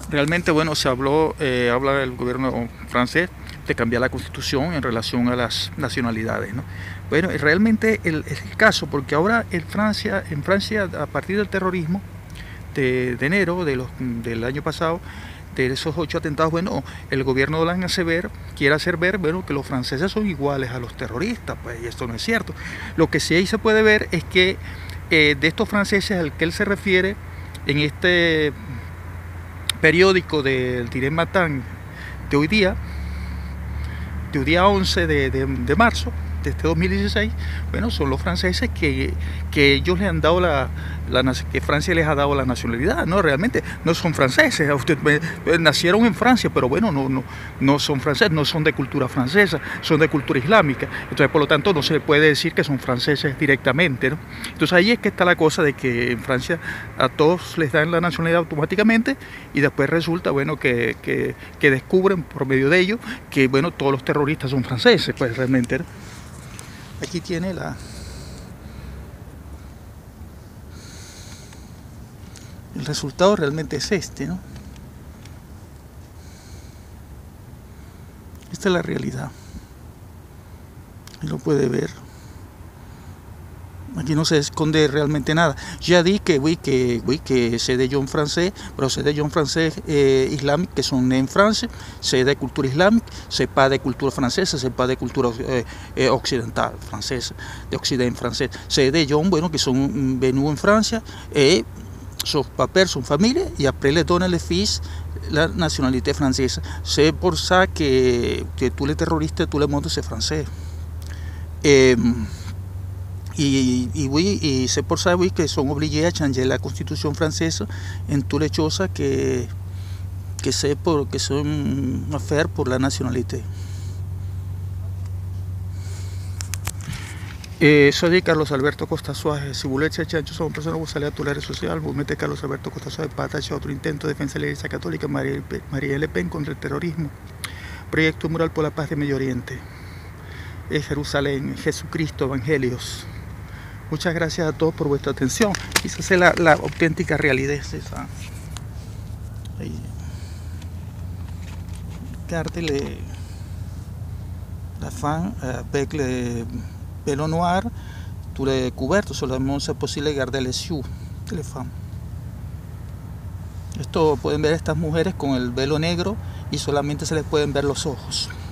Realmente, bueno, habla el gobierno francés de cambiar la constitución en relación a las nacionalidades, ¿no? Bueno, realmente es el caso, porque ahora en Francia, a partir del terrorismo de enero del año pasado, de esos 8 atentados, bueno, el gobierno de Hollande quiere hacer ver, bueno, que los franceses son iguales a los terroristas, pues, y esto no es cierto. Lo que sí ahí se puede ver es que de estos franceses al que él se refiere en este periódico del Direct Matin de hoy día, de hoy día 11 de marzo de este 2016, bueno, son los franceses que ellos le han dado que Francia les ha dado la nacionalidad, ¿no? Realmente no son franceses, nacieron en Francia, pero bueno, no son franceses, no son de cultura francesa, son de cultura islámica, entonces por lo tanto no se puede decir que son franceses directamente, ¿no? Entonces ahí es que está la cosa de que en Francia a todos les dan la nacionalidad automáticamente y después resulta, bueno, que descubren por medio de ello que, bueno, todos los terroristas son franceses, pues realmente, ¿no? Aquí tiene el resultado realmente es este, ¿no? Esta es la realidad. Y lo puede ver. Aquí no se esconde realmente nada. Ya di que c'est des gens français, pero c'est des gens français islamiques que sont nés en France, c'est de cultura islámica, c'est pas de cultura francesa, c'est pas de cultura occidental francesa, de occident francés. C'est des gens, bueno, que sont venus en Francia et son papers, son famille, et après les donnent les fils la nationalité française. C'est pour ça que tous les terroristes, tout le monde, c'est français. Y c'est pour ça, oui, que sont obligés à changer la constitution française en toutes les choses que son affaires pour la nationalité. Soy Carlos Alberto Costa Suárez. Si vuelve a chancho, son personas que salen a tu red social. Mete Carlos Alberto Costa Suárez, patacha, otro intento de defensa de la Iglesia Católica, María Le Pen contra el terrorismo. Proyecto Mural por la Paz de Medio Oriente. Jerusalén, Jesucristo, Evangelios. Muchas gracias a todos por vuestra atención. Quizás es la auténtica realidad de esa. Garde la femme avec le pelo noir, tous les couverts, seulement c'est posible garder les yeux de les femmes. Esto pueden ver estas mujeres con el velo negro y solamente se les pueden ver los ojos.